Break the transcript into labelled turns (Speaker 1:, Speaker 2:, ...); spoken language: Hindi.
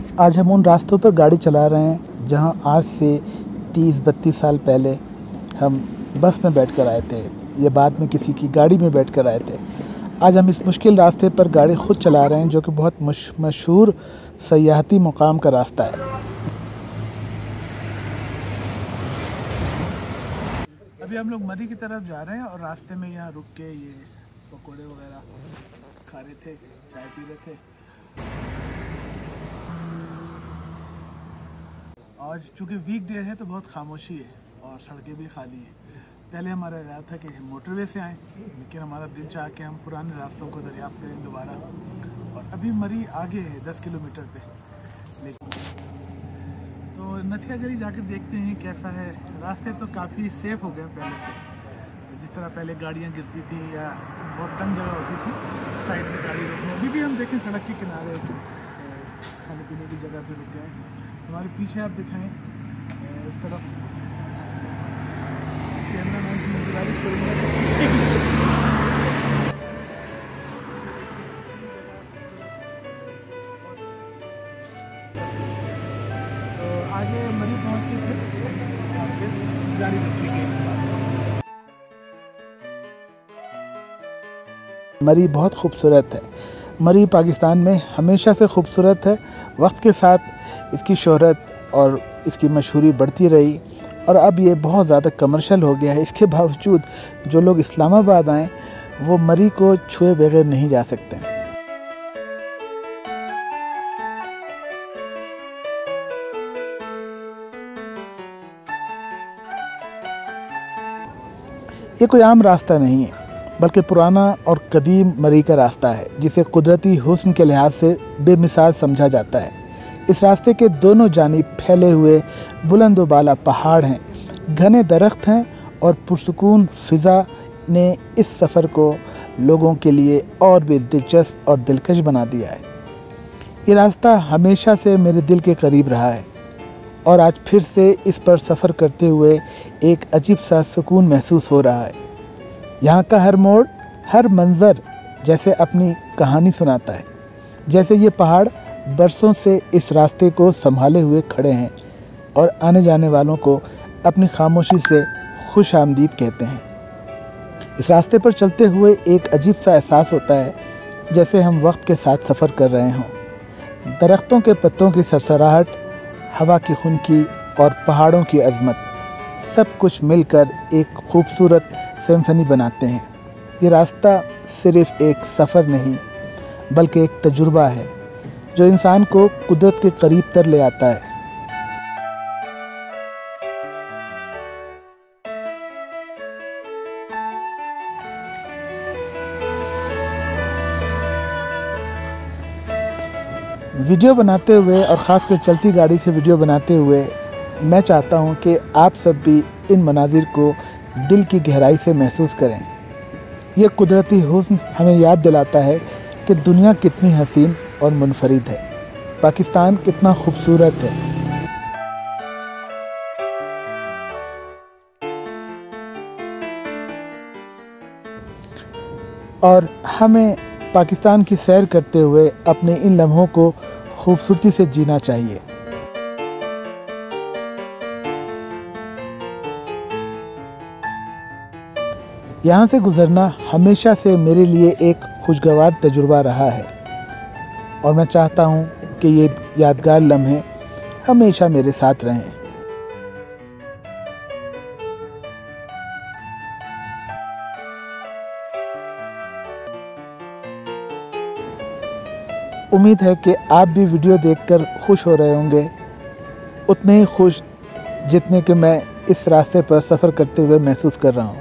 Speaker 1: आज हम उन रास्तों पर गाड़ी चला रहे हैं जहां आज से 30-32 साल पहले हम बस में बैठकर आए थे या बाद में किसी की गाड़ी में बैठकर आए थे। आज हम इस मुश्किल रास्ते पर गाड़ी खुद चला रहे हैं जो कि बहुत मशहूर सयाहती मुकाम का रास्ता है। अभी हम लोग मरी की तरफ जा रहे हैं और रास्ते में यहाँ रुक के ये पकोड़े वगैरह खा रहे थे, चाय पी रहे थे। आज चूँकि वीक डे है तो बहुत खामोशी है और सड़कें भी खाली हैं। पहले हमारा इरादा था कि हम मोटरवे से आएँ, लेकिन हमारा दिल चाह के हम पुराने रास्तों को दरियाफ्त करें दोबारा। और अभी मरी आगे है 10 किलोमीटर पे, लेकिन तो नथियागरी जाकर देखते हैं कैसा है। रास्ते तो काफ़ी सेफ़ हो गए पहले से, जिस तरह पहले गाड़ियाँ गिरती थी या बहुत तंग जगह होती थी साइड में गाड़ी रोकने। अभी भी हम देखें सड़क के किनारे खाने पीने की जगह पे रुक गए। हमारे पीछे आप दिखाएं इस तरफ कैमरा मैन से गुजारिश करूँगा कि तो आगे मरी पहुँच के फिर यहाँ से जारी रखेंगे। मरी बहुत खूबसूरत है। मरी पाकिस्तान में हमेशा से खूबसूरत है। वक्त के साथ इसकी शोहरत और इसकी मशहूरी बढ़ती रही और अब ये बहुत ज़्यादा कमर्शियल हो गया है। इसके बावजूद जो लोग इस्लामाबाद आएँ वो मरी को छुए बगैर नहीं जा सकते। ये कोई आम रास्ता नहीं है, बल्कि पुराना और कदीम मरी का रास्ता है जिसे कुदरती हुस्न के लिहाज से बेमिसाल समझा जाता है। इस रास्ते के दोनों जानिब फैले हुए बुलंद व बाला पहाड़ हैं, घने दरख्त हैं और पुरसुकून फ़िज़ा ने इस सफ़र को लोगों के लिए और भी दिलचस्प और दिलकश बना दिया है। ये रास्ता हमेशा से मेरे दिल के करीब रहा है और आज फिर से इस पर सफ़र करते हुए एक अजीब सा सुकून महसूस हो रहा है। यहाँ का हर मोड़, हर मंज़र जैसे अपनी कहानी सुनाता है। जैसे ये पहाड़ बरसों से इस रास्ते को संभाले हुए खड़े हैं और आने जाने वालों को अपनी खामोशी से खुश आमदीद कहते हैं। इस रास्ते पर चलते हुए एक अजीब सा एहसास होता है जैसे हम वक्त के साथ सफ़र कर रहे हों। दरख्तों के पत्तों की सरसराहट, हवा की खुनकी और पहाड़ों की अज़मत सब कुछ मिलकर एक खूबसूरत सिम्फनी बनाते हैं। ये रास्ता सिर्फ़ एक सफ़र नहीं बल्कि एक तजुर्बा है जो इंसान को कुदरत के करीब तर ले आता है। वीडियो बनाते हुए और ख़ासकर चलती गाड़ी से वीडियो बनाते हुए मैं चाहता हूं कि आप सब भी इन मनाजिर को दिल की गहराई से महसूस करें। यह कुदरती हुस्न हमें याद दिलाता है कि दुनिया कितनी हसीन और मुनफरिद है, पाकिस्तान कितना खूबसूरत है। और हमें पाकिस्तान की सैर करते हुए अपने इन लम्हों को खूबसूरती से जीना चाहिए। यहाँ से गुज़रना हमेशा से मेरे लिए एक खुशगवार तजुर्बा रहा है और मैं चाहता हूँ कि ये यादगार लम्हे हमेशा मेरे साथ रहें। उम्मीद है कि आप भी वीडियो देखकर खुश हो रहे होंगे, उतने ही खुश जितने कि मैं इस रास्ते पर सफ़र करते हुए महसूस कर रहा हूँ।